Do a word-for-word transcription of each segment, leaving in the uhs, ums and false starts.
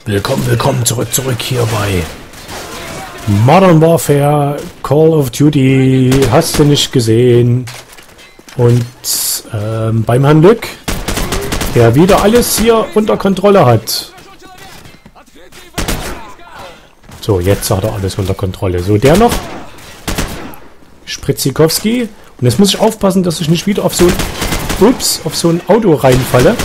Willkommen, willkommen zurück, zurück hier bei Modern Warfare, Call of Duty, hast du nicht gesehen. Und ähm, beim Herrn Lück, der wieder alles hier unter Kontrolle hat. So, jetzt hat er alles unter Kontrolle. So, der noch. Spritzikowski. Und jetzt muss ich aufpassen, dass ich nicht wieder auf so ein, ups, auf so ein Auto reinfalle.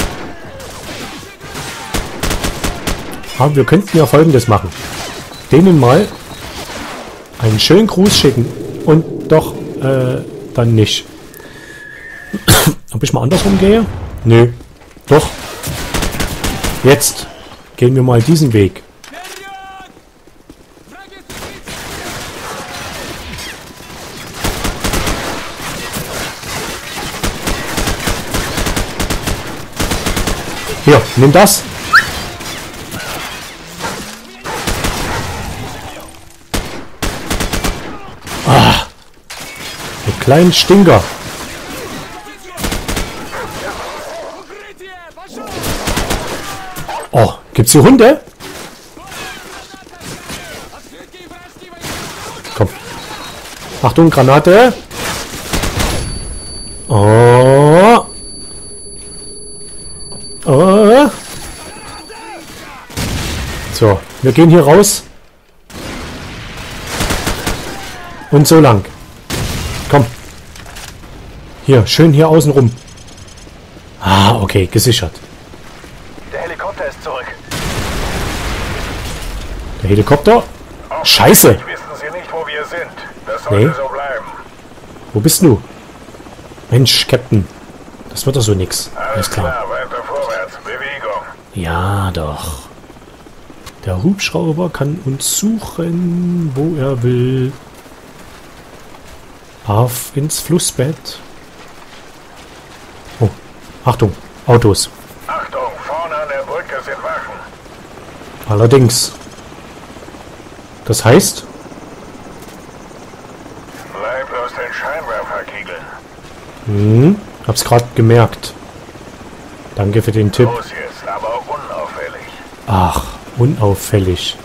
Aber wir könnten ja Folgendes machen. Denen mal einen schönen Gruß schicken. Und doch, äh, dann nicht. Ob ich mal andersrum gehe? Nö. Doch. Jetzt gehen wir mal diesen Weg. Hier, nimm das. Ah, der kleinen Stinker. Oh, gibt's hier Hunde? Komm. Achtung, Granate. Oh. Oh. So, wir gehen hier raus. Und so lang. Komm. Hier, schön hier außen rum. Ah, okay, gesichert. Der Helikopter ist zurück. Der Helikopter? Scheiße! Wissen Sie nicht, wo wir sind. Das sollte Nee. so bleiben. Wo bist du? Mensch, Captain. Das wird doch so nix. Alles klar. Weiter vorwärts. Bewegung. Ja, doch. Der Hubschrauber kann uns suchen, wo er will. Auf ins Flussbett. Oh, Achtung, Autos. Achtung, vorne an der Brücke sind Wachen. Allerdings. Das heißt, Bleib aus den Scheinwerferkiegeln. hm, hab's gerade gemerkt. Danke für den Tipp. Los jetzt, aber unauffällig. Ach, unauffällig.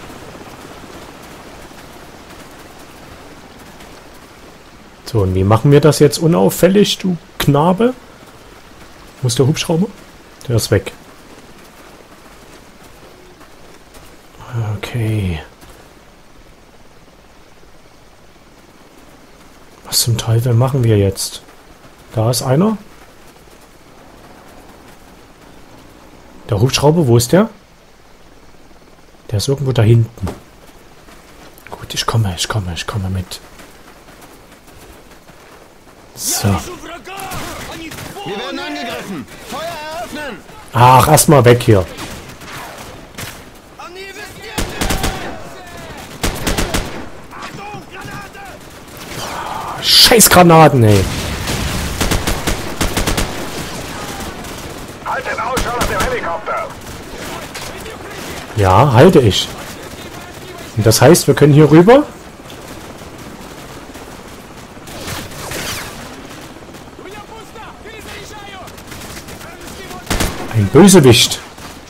So, und wie machen wir das jetzt unauffällig, du Knabe? Wo ist der Hubschrauber? Der ist weg. Okay. Was zum Teufel machen wir jetzt? Da ist einer. Der Hubschrauber, wo ist der? Der ist irgendwo da hinten. Gut, ich komme, ich komme, ich komme mit. So. Wir werden angegriffen! Feuer eröffnen! Ach, erstmal weg hier. Scheiß Granaten, ey. Haltet Ausschau nach dem Helikopter. Ja, halte ich. Und das heißt, wir können hier rüber. Ein Bösewicht.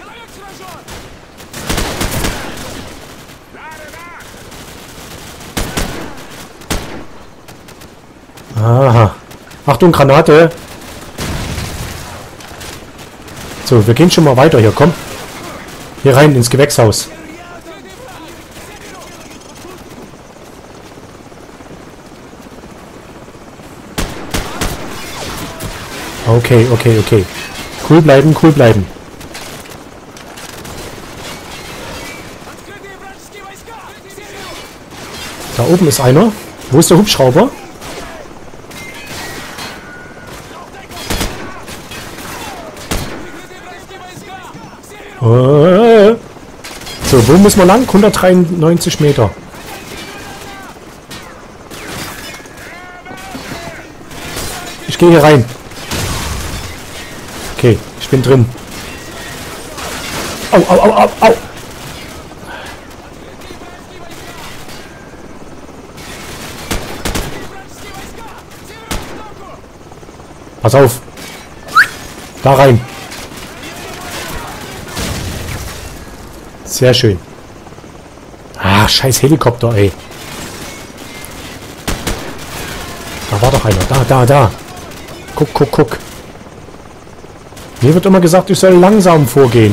Aha. Achtung, Granate. So, wir gehen schon mal weiter hier. Komm. Hier rein ins Gewächshaus. Okay, okay, okay. Cool bleiben, cool bleiben. Da oben ist einer. Wo ist der Hubschrauber? Äh. So, wo müssen wir lang? hundertdreiundneunzig Meter. Ich gehe hier rein. Okay, ich bin drin. Au, au, au, au, au. Pass auf. Da rein. Sehr schön. Ah, scheiß Helikopter, ey. Da war doch einer. Da, da, da. Guck, guck, guck. Mir wird immer gesagt, ich soll langsam vorgehen.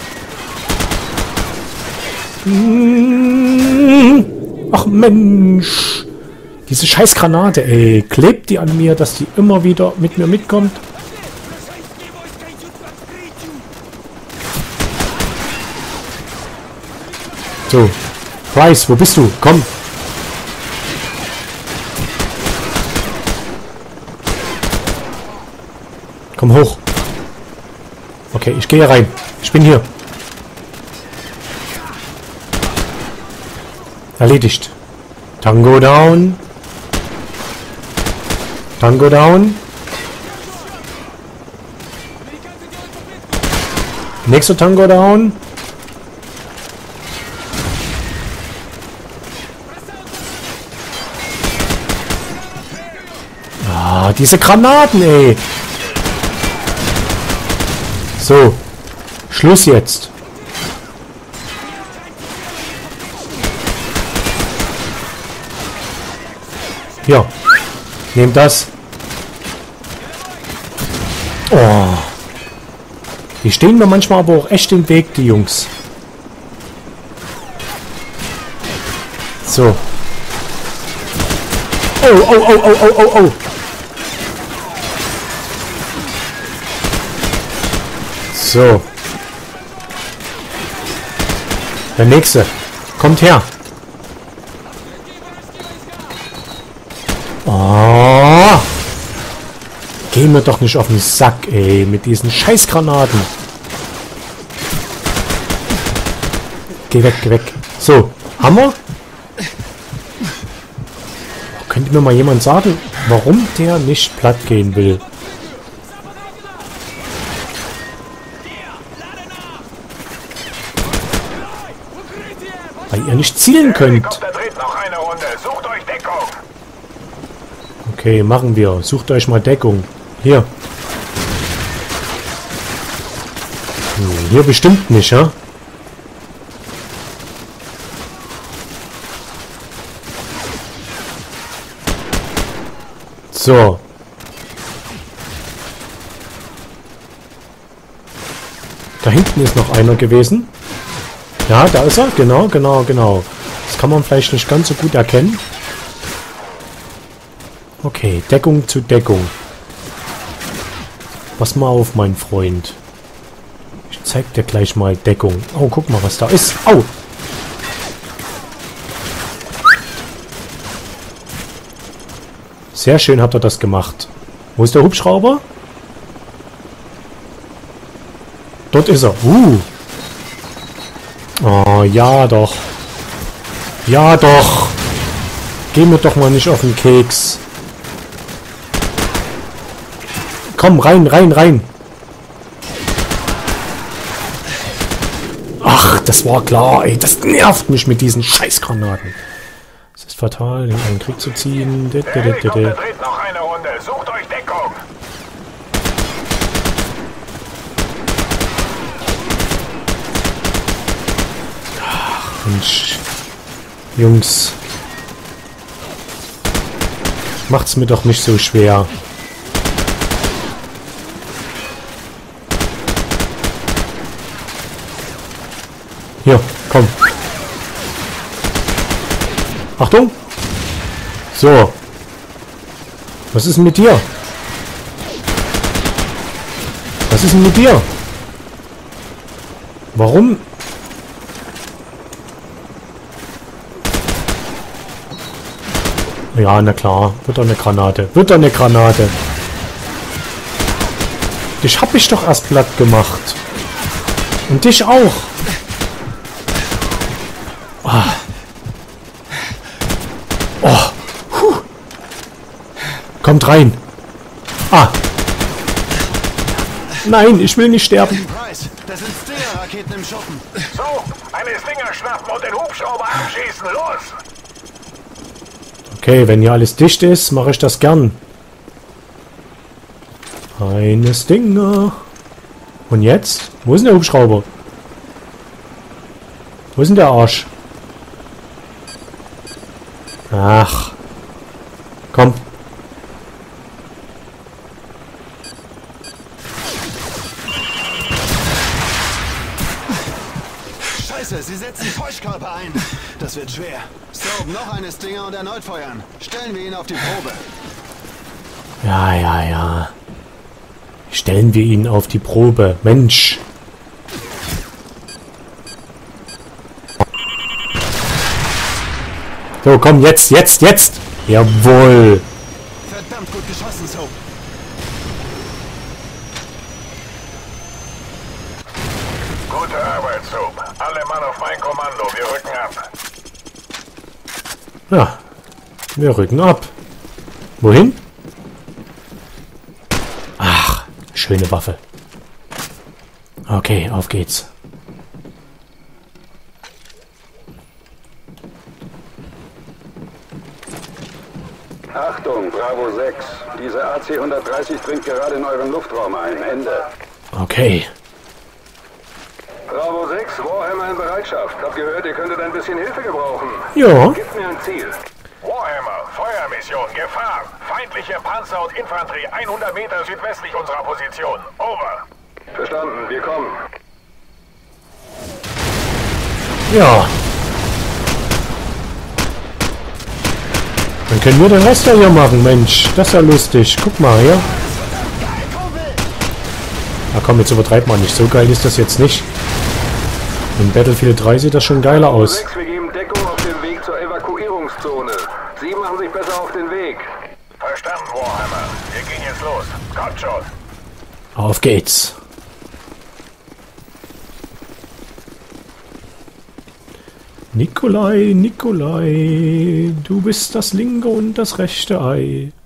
Ach Mensch. Diese scheiß Granate, ey. Klebt die an mir, dass die immer wieder mit mir mitkommt? So. Price, wo bist du? Komm. Komm hoch. Okay, ich gehe rein. Ich bin hier. Erledigt. Tango down. Tango down. Nächster Tango down. Ah, diese Granaten, ey. So. Schluss jetzt. Hier. Nehmt das. Oh. Die stehen mir manchmal aber auch echt im Weg, die Jungs. So. Oh, oh, oh, oh, oh, oh, oh. So. Der nächste. Kommt her. Oh. Geh mir doch nicht auf den Sack, ey. Mit diesen Scheißgranaten. Geh weg, geh weg. So. Hammer. Könnte mir mal jemand sagen, warum der nicht platt gehen will? Weil ihr nicht zielen könnt. Okay, machen wir. Sucht euch mal Deckung. Hier. Hm, hier bestimmt nicht, ja? So. Da hinten ist noch einer gewesen. Ja, da ist er. Genau, genau, genau. Das kann man vielleicht nicht ganz so gut erkennen. Okay, Deckung zu Deckung. Pass mal auf, mein Freund. Ich zeig dir gleich mal Deckung. Oh, guck mal, was da ist. Au! Sehr schön hat er das gemacht. Wo ist der Hubschrauber? Dort ist er. Uh. Oh, ja doch. Ja doch. Geh mir doch mal nicht auf den Keks. Komm, rein, rein, rein. Ach, das war klar, ey. Das nervt mich mit diesen Scheißgranaten. Es ist fatal, in einen Krieg zu ziehen. Der Helikopter dreht noch eine Runde. Sucht euch Deckung. Ach, Mensch. Jungs. Macht's mir doch nicht so schwer. Hier, komm. Achtung! So. Was ist denn mit dir? Was ist denn mit dir? Warum? Ja, na klar. Wird doch eine Granate. Wird doch eine Granate. Dich hab ich doch erst platt gemacht. Und dich auch. Ah. Oh. Puh. Kommt rein. Ah. Nein, ich will nicht sterben. Price, das sind Stinger-Raketen im Schuppen. So, eine Stinger schnappen und den Hubschrauber abschießen. Los! Okay, wenn hier alles dicht ist, mache ich das gern. Eine Stinger. Und jetzt? Wo ist denn der Hubschrauber? Wo ist denn der Arsch? Ach. Komm. Scheiße, sie setzen Täuschkörper ein. Das wird schwer. Soap, noch eine Stinger und erneut feuern. Stellen wir ihn auf die Probe. Ja, ja, ja. Stellen wir ihn auf die Probe. Mensch. So, komm, jetzt, jetzt, jetzt. Jawohl. Verdammt gut geschossen, Soap. Gute Arbeit, Soap. Alle Mann auf mein Kommando. Wir rücken ab. Ja, wir rücken ab. Wohin? Ach, schöne Waffe. Okay, auf geht's. Achtung, Bravo sechs. Diese A C hundertdreißig dringt gerade in euren Luftraum ein. Ende. Okay. Bravo sechs, Warhammer in Bereitschaft. Habt gehört, ihr könntet ein bisschen Hilfe gebrauchen. Ja. Gebt mir ein Ziel. Warhammer, Feuermission, Gefahr. Feindliche Panzer und Infanterie hundert Meter südwestlich unserer Position. Over. Verstanden, wir kommen. Ja. Dann können wir den Rest ja hier machen, Mensch. Das ist ja lustig. Guck mal hier. Na komm, jetzt übertreibt man nicht. So geil ist das jetzt nicht. In Battlefield drei sieht das schon geiler Bravo aus. sechs, wir geben Deckung auf dem Weg zur Evakuierungszone. Sie machen sich besser auf den Weg. Verstanden, Warhammer. Wir gehen jetzt los. Kommt schon. Auf geht's. Nikolai, Nikolai, du bist das linke und das rechte Ei.